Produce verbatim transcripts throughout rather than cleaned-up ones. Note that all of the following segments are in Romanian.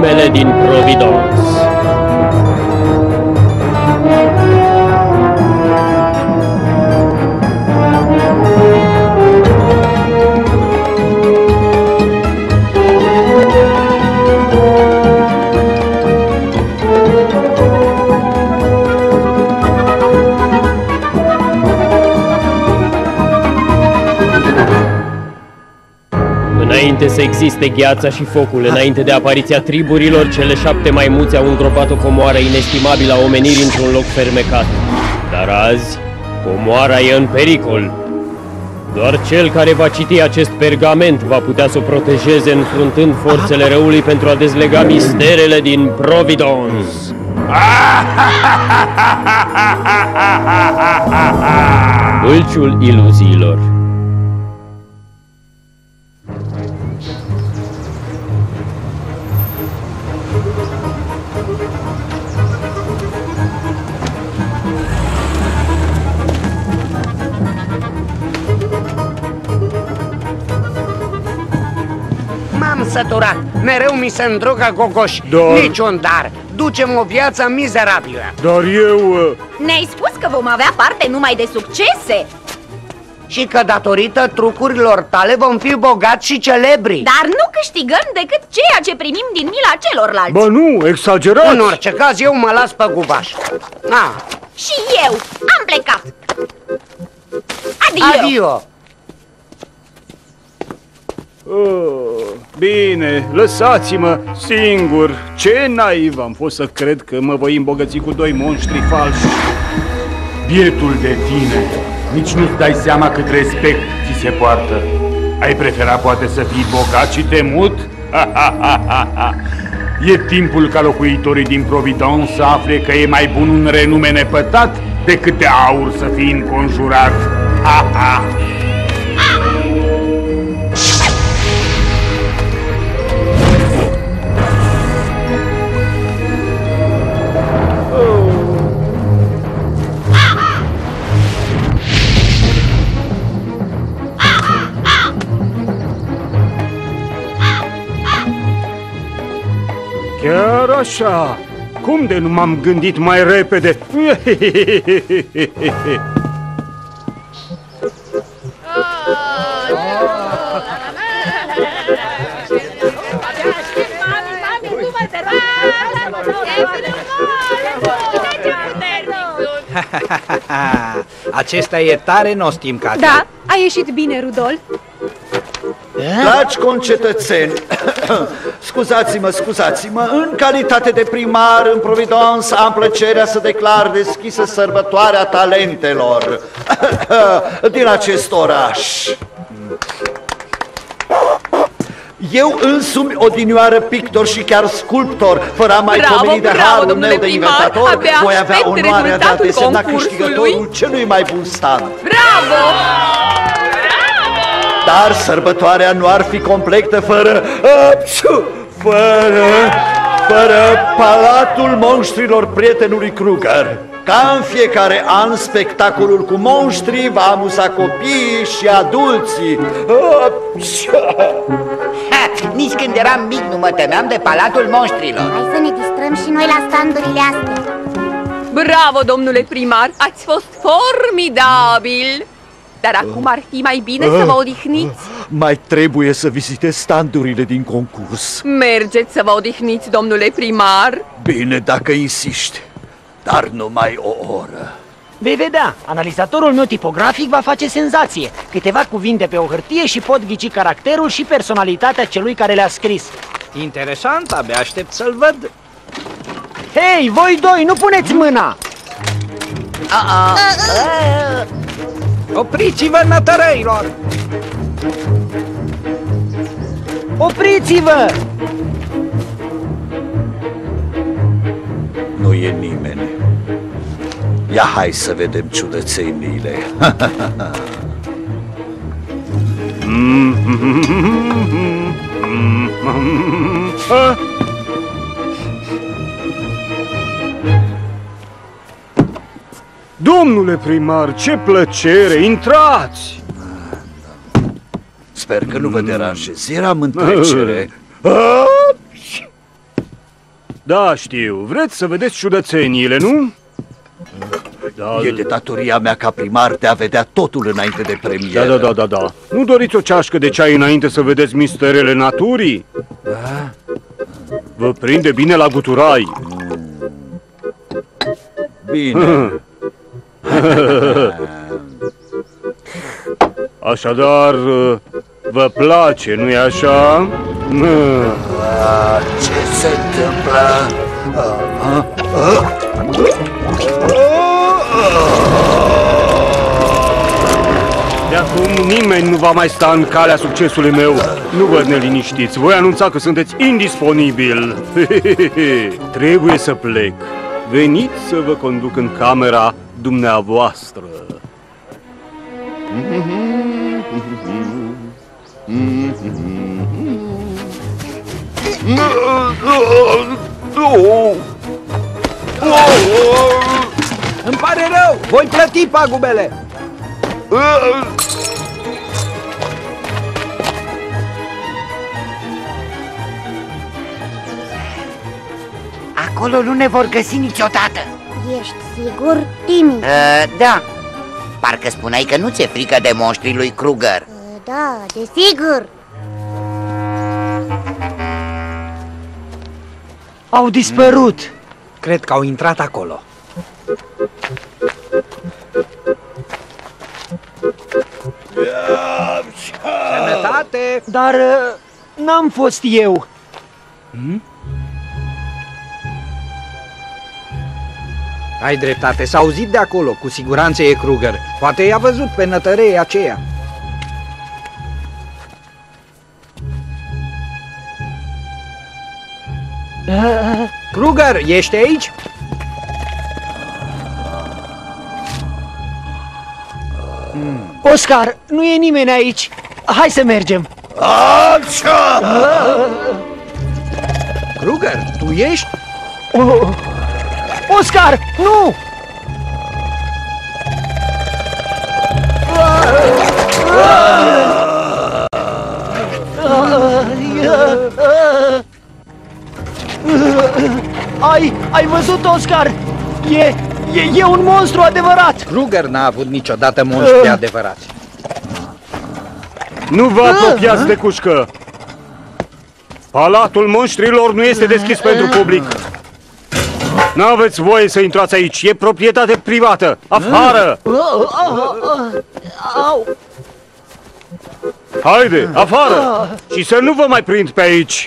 Ultimele din Providence. Înainte să existe gheața și focul, înainte de apariția triburilor, cele șapte maimuțe au îngropat o comoară inestimabilă a omenirii într-un loc fermecat. Dar azi, comoara e în pericol. Doar cel care va citi acest pergament va putea să o protejeze, înfruntând forțele răului pentru a dezlega misterele din Providence. Bâlciul iluziilor. Săturat. Mereu mi se îndrogă gogoși. Dar... Niciun dar. Ducem o viață mizerabilă. Dar eu... Ne-ai spus că vom avea parte numai de succese. Și că datorită trucurilor tale vom fi bogați și celebri. Dar nu câștigăm decât ceea ce primim din mila celorlalți. Ba nu, exagerați. În orice caz, eu mă las pe gubaș. Ah. Și eu am plecat. Adio. Adio. Oh, bine, lăsați-mă singur. Ce naiv am fost să cred că mă voi îmbogăți cu doi monștri falși. Bietul de tine, nici nu-ți dai seama cât respect ți se poartă. Ai prefera poate să fii bogat și temut? E timpul ca locuitorii din Providence să afle că e mai bun un renume nepătat decât de aur să fii înconjurat. Ha, ha. Chiar așa? Cum de nu m-am gândit mai repede? Acesta e tare nostim, Katia. Da, a ieșit bine, Rudolf. Dragi concetățeni, scuzați-mă, scuzați-mă, în calitate de primar în Providence am plăcerea să declar deschisă sărbătoarea talentelor din acest oraș. Eu însumi odinioară pictor și chiar sculptor, fără a mai pomeni de harul meu de inventator, voi avea onoarea de a desemna câștigătorul celui mai bun stand. Bravo! Dar sărbătoarea nu ar fi completă fără... Fără... Fără Palatul Monștrilor prietenului Kruger. Ca în fiecare an, spectacolul cu monștrii va amuza copiii și adulții. Ha, nici când eram mic nu mă temeam de Palatul Monștrilor. Hai să ne distrăm și noi la standurile astea. Bravo, domnule primar, ați fost formidabil. Dar acum ar fi mai bine să vă odihniți. Mai trebuie să vizitez standurile din concurs. Mergeți să vă odihniți, domnule primar. Bine, dacă insiști, dar numai o oră. Vei vedea, analizatorul meu tipografic va face senzație. Câteva cuvinte pe o hârtie și pot ghici caracterul și personalitatea celui care le-a scris. Interesant, abia aștept să-l văd. Hei, voi doi, nu puneți mâna! A-a. Opriți-vă, nătărăilor! Opriți-vă! Nu e nimeni. Ia hai să vedem ciudățeniile. Domnule primar, ce plăcere! Intrați! Sper că nu vă deranjez. Eram în trecere. Da, știu. Vreți să vedeți ciudățeniile, nu? Da, e de datoria mea ca primar de a vedea totul înainte de premieră. Da, da, da, da, da. Nu doriți o ceașcă de ceai înainte să vedeți misterele naturii? Da? Vă prinde bine la guturai. Bine. Așadar, vă place, nu-i așa? Ce se întâmplă? De acum nimeni nu va mai sta în calea succesului meu. Nu vă neliniștiți, voi anunța că sunteți indisponibil. Trebuie să plec. Veniți să vă conduc în camera dumneavoastră. Îmi pare rău, voi plăti pagubele. Acolo nu ne vor găsi niciodată. Ești sigur, Timmy? Uh, da. Parcă spuneai că nu ți-e frică de monștrii lui Kruger. Uh, da, desigur. Au dispărut. Cred că au intrat acolo. Sănătate! Dar uh, n-am fost eu. Hmm? Ai dreptate, s-a auzit de acolo, cu siguranță e Kruger. Poate i-a văzut pe nătărei aceea. Uh, Kruger, ești aici? Hmm. Oscar, nu e nimeni aici. Hai să mergem. Așa! Uh. Kruger, tu ești? Uh. Oscar, nu! Ai, ai văzut, Oscar? E, e, e un monstru adevărat! Kruger n-a avut niciodată monștri adevărați. Nu vă apropiați de cușcă! Palatul monștrilor nu este deschis pentru public. N-aveți voie să intrați aici, e proprietate privată! Afară! Haide, afară! Și să nu vă mai prind pe aici!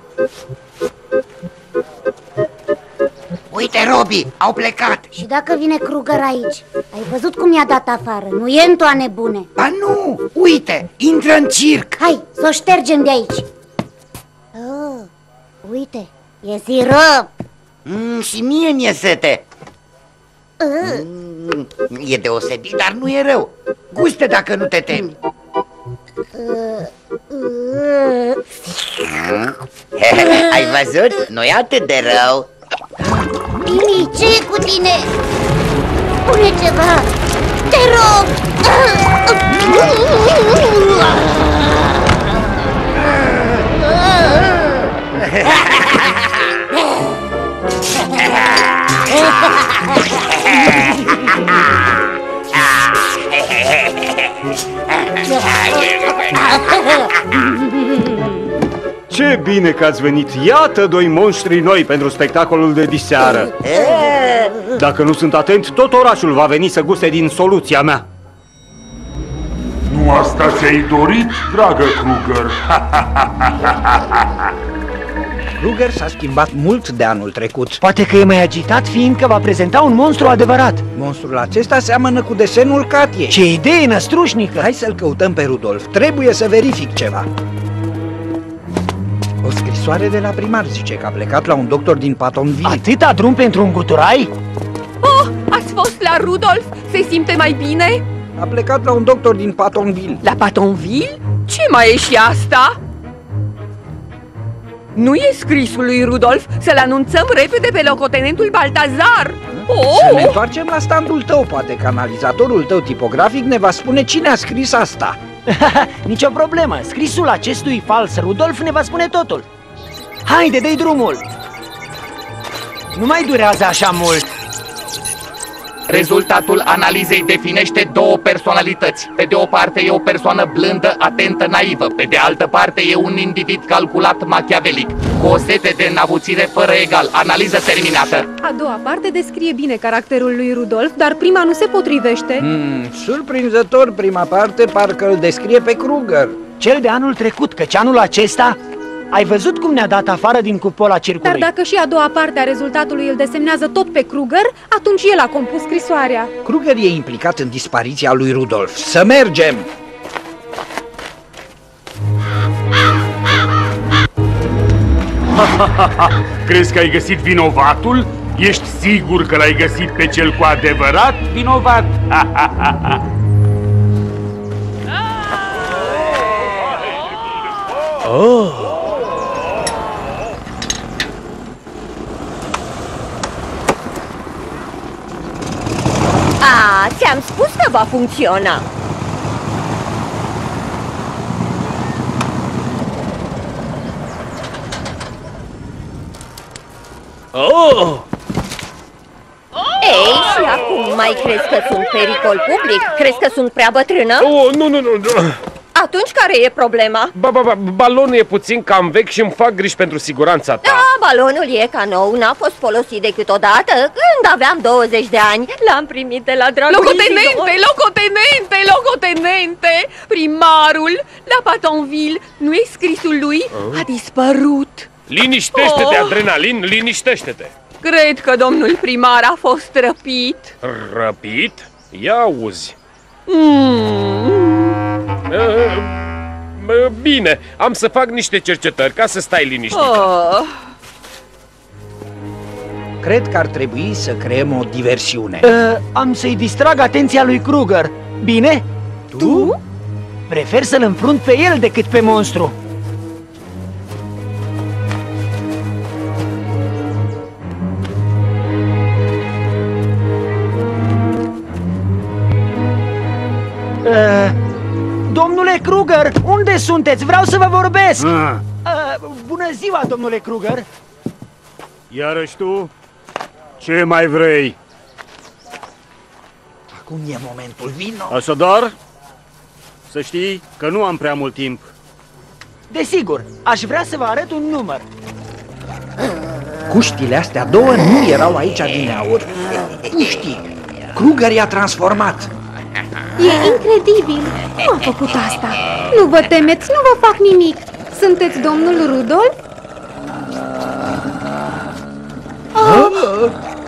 Uite, Robi, au plecat. Și dacă vine Kruger aici? Ai văzut cum i-a dat afară? Nu e în toane bune. Ba nu, uite, intră în circ. Hai, să o ștergem de aici. Oh, uite, e sirop. Mm, și mie mi-e sete. Uh. Mm, e deosebit, dar nu e rău. Guste dacă nu te temi. Uh. Uh. Ai văzut? Nu e atât de rău. Timmy, ce cu tine? Spune ceva, te rog! Ce bine că ați venit! Iată doi monștri noi pentru spectacolul de diseară. Dacă nu sunt atent, tot orașul va veni să guste din soluția mea. Nu asta ți-ai dorit, dragă Kruger? Kruger s-a schimbat mult de anul trecut. Poate că e mai agitat, fiindcă va prezenta un monstru adevărat. Monstrul acesta seamănă cu desenul Katie. Ce idee năstrușnică! Hai să-l căutăm pe Rudolf. Trebuie să verific ceva. O scrisoare de la primar zice că a plecat la un doctor din Pattonville. Atâta drum pentru un guturai? Oh, ați fost la Rudolf? Se simte mai bine? A plecat la un doctor din Pattonville. La Pattonville? Ce mai e și asta? Nu e scrisul lui Rudolf să-l anunțăm repede pe locotenentul Baltazar. Oh! Să ne întoarcem la standul tău, poate că analizatorul tău tipografic ne va spune cine a scris asta. Nicio problemă, scrisul acestui fals Rudolf ne va spune totul. Haide, dă-i drumul! Nu mai durează așa mult. Rezultatul analizei definește două personalități. Pe de o parte e o persoană blândă, atentă, naivă. Pe de altă parte e un individ calculat, machiavelic, cu o sete de înavuțire fără egal. Analiză terminată. A doua parte descrie bine caracterul lui Rudolf, dar prima nu se potrivește. Hmm, surprinzător, prima parte parcă îl descrie pe Kruger. Cel de anul trecut, căci anul acesta... Ai văzut cum ne-a dat afară din cupola circului? Dar dacă și a doua parte a rezultatului îl desemnează tot pe Kruger, atunci el a compus scrisoarea. Kruger e implicat în dispariția lui Rudolf. Să mergem! Crezi că ai găsit vinovatul? Ești sigur că l-ai găsit pe cel cu adevărat vinovat? Oh! A, ți-am spus că va funcționa. Oh! Ei, și acum mai crezi că sunt pericol public? Crezi că sunt prea bătrână? Oh, nu, nu, nu, nu. Atunci care e problema? Ba, ba, ba, balonul e puțin cam vechi și îmi fac griji pentru siguranța ta. Da, balonul e ca nou, n-a fost folosit decât odată, când aveam douăzeci de ani. L-am primit de la dragul Locotenente, locotenente, locotenente! Primarul, la Patonville, nu e scrisul lui? Oh. A dispărut. Liniștește-te, Oh. Adrenalin, liniștește-te. Cred că domnul primar a fost răpit. Răpit? Ia auzi. Mm. Bine, am să fac niște cercetări ca să stai liniștit. Oh. Cred că ar trebui să creăm o diversiune. Uh, am să-i distrag atenția lui Kruger. Bine? Tu? Prefer să-l înfrunt pe el decât pe monstru. Uh, domnule Kruger, unde sunteți? Vreau să vă vorbesc! Ah. Uh, bună ziua, domnule Kruger! Iarăși tu? Ce mai vrei? Acum e momentul, vino! Așadar, să știi că nu am prea mult timp. Desigur, aș vrea să vă arăt un număr. Cuștile astea două nu erau aici adineauri. Puștii! Kruger i-a transformat. E incredibil! Cum a făcut asta? Nu vă temeți, nu vă fac nimic! Sunteți domnul Rudolf? Oh.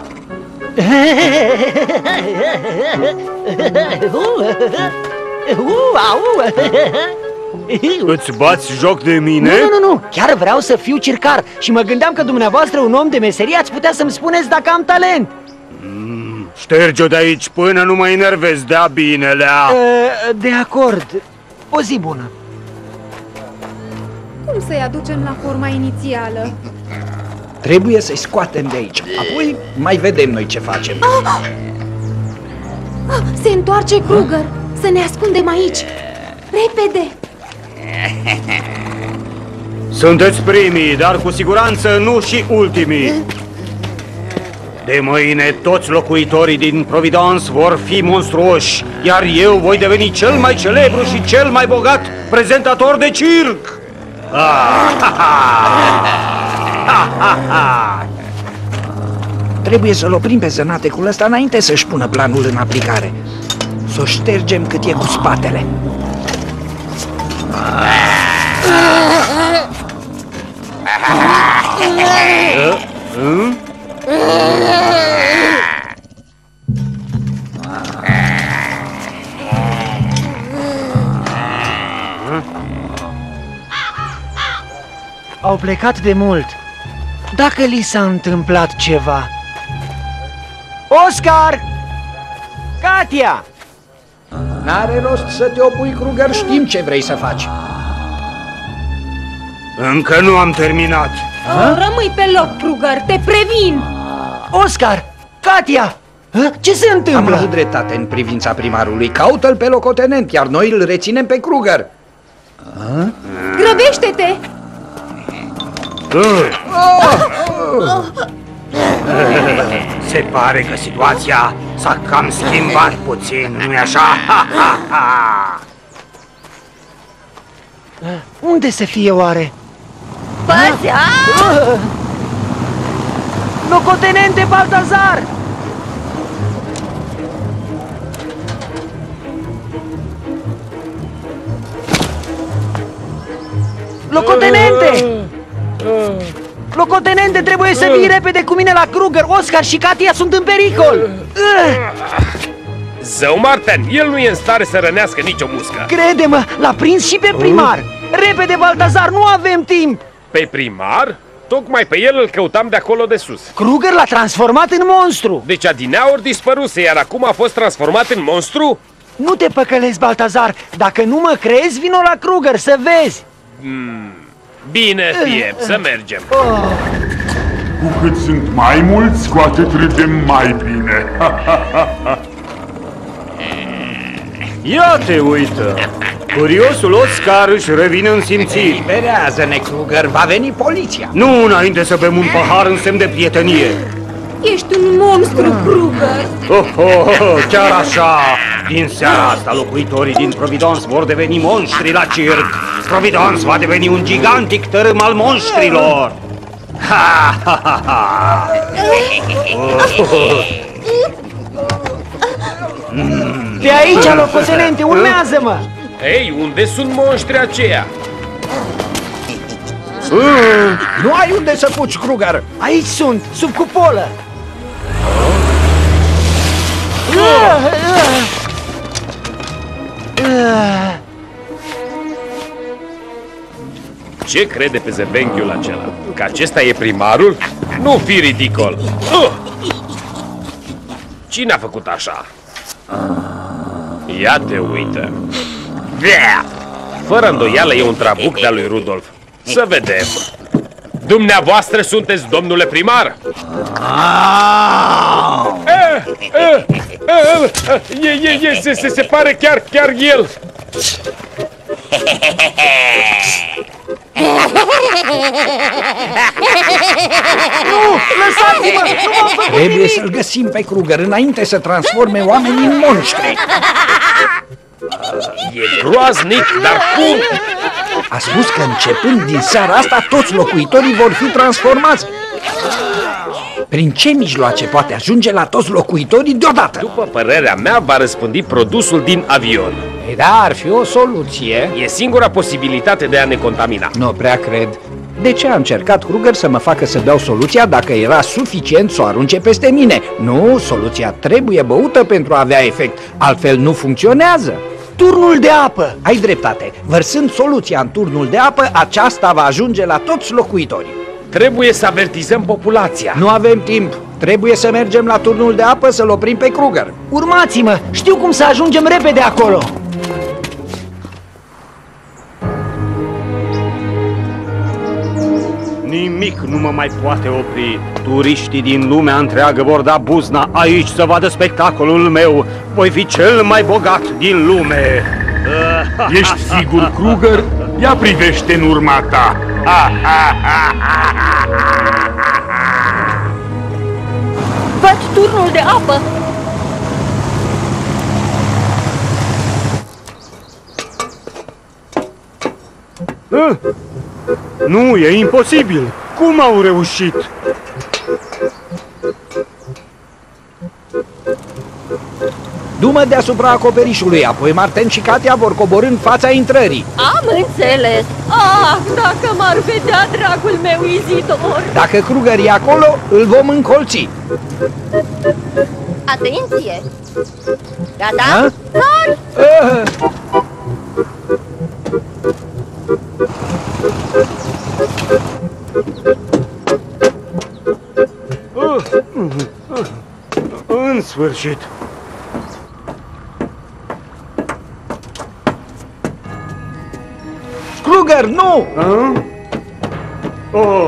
Îți bați joc de mine? Nu, nu, nu, chiar vreau să fiu circar și mă gândeam că dumneavoastră, un om de meserie, ați putea să-mi spuneți dacă am talent. Mm, șterge-o de aici până nu mă enervezi de-a binelea. De acord, o zi bună. Cum să-i aducem la forma inițială? Trebuie să-i scoatem de aici. Apoi mai vedem noi ce facem. Ah! Ah, se întoarce Kruger. Să ne ascundem aici. Repede! Sunteți primii, dar cu siguranță nu și ultimii. De mâine toți locuitorii din Providence vor fi monstruoși, iar eu voi deveni cel mai celebru și cel mai bogat prezentator de circ. Ah, ha, ha. Ha, ha, ha. Trebuie să-l oprim pe sănatecul ăsta înainte să-și pună planul în aplicare. Să o ștergem cât e cu spatele. Hmm? Au plecat de mult. Dacă li s-a întâmplat ceva... Oscar! Katia! N-are rost să te opui, Kruger, știm ce vrei să faci. Încă nu am terminat. Oh, rămâi pe loc, Kruger, te previn! Oscar! Katia! Ce se întâmplă? Am avut dreptate în privința primarului. Caută-l pe locotenent, iar noi îl reținem pe Kruger. Grăbește-te! Se pare că situația s-a cam schimbat puțin, nu-i așa? Unde să fie oare? Păzea! Locotenente Baltazar! Locotenente! Locotenente, trebuie să vii repede cu mine la Kruger! Oscar și Katia sunt în pericol! Zău, Martin, el nu e în stare să rănească nicio muscă. Crede-mă, l-a prins și pe primar! Repede, Baltazar, nu avem timp! Pe primar? Tocmai pe el îl căutam de acolo de sus. Kruger l-a transformat în monstru! Deci adineauri dispăruse, iar acum a fost transformat în monstru? Nu te păcălezi, Baltazar! Dacă nu mă crezi, vino la Kruger să vezi! Hmm. Bine fie, să mergem. Cu cât sunt mai mulți, cu atât râdem mai bine. Ia te uită! Curiosul Oscar își revine în simțiri. Eliberează-ne, Kruger, va veni poliția. Nu înainte să bem un pahar în semn de prietenie. Ești un monstru, Kruger. Oh, oh, oh, chiar așa! Din seara asta, locuitorii din Providence vor deveni monștri la circ. Providence va deveni un gigantic tărâm al monștrilor. Ha, ha, ha, ha. Oh, oh, oh. Mm. Pe aici, locotenente, urmează-mă! Ei, unde sunt monștri aceia? Uh, nu ai unde să fugi, Kruger! Aici sunt, sub cupolă! Ce crede pe zevenghiul acela? Că acesta e primarul? Nu fi ridicol! Uh! Cine a făcut așa? Ia te uită! Fără îndoială e un trabuc de-a lui Rudolf. Să vedem! Dumneavoastră sunteți domnule primar? E, e, e, se, se, se pare chiar, chiar el! Nu! Lăsați-mă! Trebuie să-l găsim pe Kruger înainte să transforme oamenii în monștri. E groaznic, dar cum? A spus că începând din seara asta toți locuitorii vor fi transformați. Prin ce mijloace poate ajunge la toți locuitorii deodată? După părerea mea, va răspândi produsul din avion. Ei, da, ar fi o soluție. E singura posibilitate de a ne contamina. Nu prea cred. De ce a încercat Kruger să mă facă să beau soluția dacă era suficient să o arunce peste mine? Nu, soluția trebuie băută pentru a avea efect, altfel nu funcționează. Turnul de apă! Ai dreptate. Vărsând soluția în turnul de apă, aceasta va ajunge la toți locuitorii. Trebuie să avertizăm populația. Nu avem timp. Trebuie să mergem la turnul de apă să-l oprim pe Kruger. Urmați-mă! Știu cum să ajungem repede acolo! Nimic nu mă mai poate opri. Turiștii din lumea întreagă vor da buzna aici să vadă spectacolul meu. Voi fi cel mai bogat din lume. Ești sigur, Kruger? Ia privește în urma ta. Văd turnul de apă. Nu, e imposibil! Cum au reușit? Du-mă deasupra acoperișului, apoi Martin și Katia vor coborî în fața intrării. Am înțeles! Ah, dacă m-ar vedea dragul meu Izidor! Dacă Kruger e acolo, îl vom încolți. Atenție! Gata? Sar! Uh. În sfârșit! Kruger, nu! A? Oh.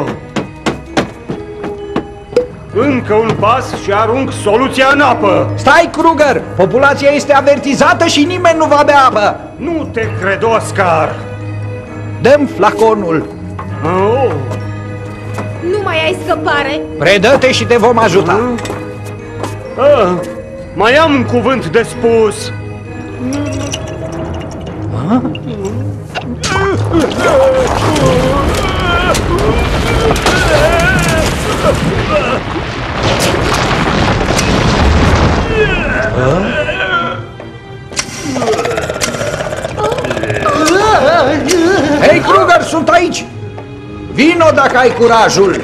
Încă un pas și arunc soluția în apă! Stai, Kruger! Populația este avertizată și nimeni nu va bea apă! Nu te cred, Oscar! Dăm flaconul! Oh. Nu mai ai scăpare. Predă-te și te vom ajuta. Ah, mai am un cuvânt de spus. Ah? Hei, Kruger, sunt aici! Vino dacă ai curajul!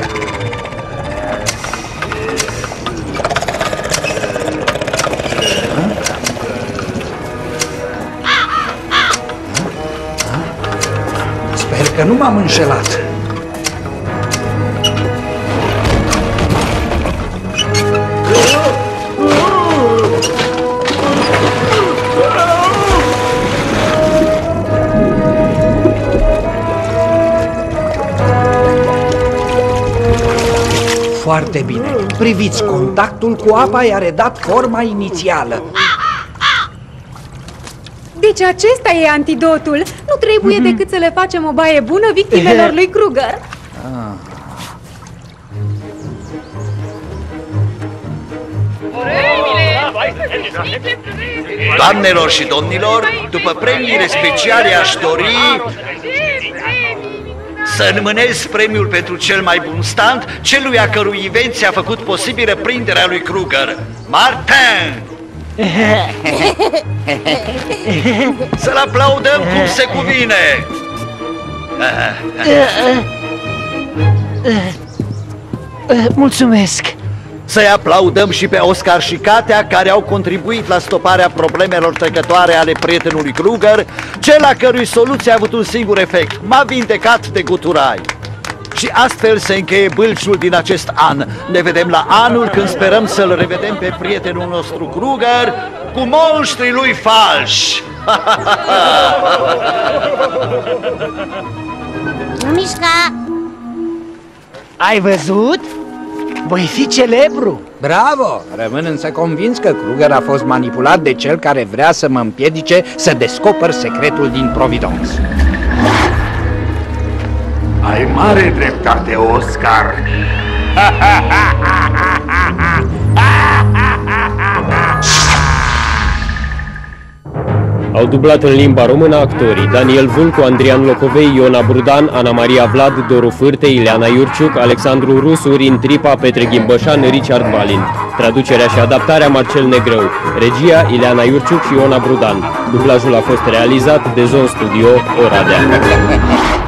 Sper că nu m-am înșelat. Foarte bine. Priviți, contactul cu apa i-a redat forma inițială. Deci acesta e antidotul. Nu trebuie mm-hmm. decât să le facem o baie bună victimelor lui Kruger. Ah. Doamnelor și domnilor, după premiile speciale aș dori să înmânez premiul pentru cel mai bun stunt celui a cărui invenție a făcut posibilă prinderea lui Kruger, Martin! Să-l aplaudăm cum se cuvine! Mulțumesc! Să-i aplaudăm și pe Oscar și Katea, care au contribuit la stoparea problemelor trecătoare ale prietenului Kruger, cel a cărui soluție a avut un singur efect: m-a vindecat de guturai. Și astfel se încheie bâlciul din acest an. Ne vedem la anul, când sperăm să-l revedem pe prietenul nostru Kruger cu monștrii lui falși. Nu mișca! Ai văzut? Voi fi celebru! Bravo! Rămân însă convins că Kruger a fost manipulat de cel care vrea să mă împiedice să descoper secretul din Providence. Ai mare dreptate, Oscar! Au dublat în limba română actorii Daniel Vulcu, Andrian Locovei, Iona Brudan, Ana Maria Vlad, Doru Fârte, Ileana Iurciuc, Alexandru Rusu, Rin Tripa, Petre Ghimbășan, Richard Balint. Traducerea și adaptarea Marcel Negrău. Regia Ileana Iurciuc și Iona Brudan. Dublajul a fost realizat de Zone Studio Oradea.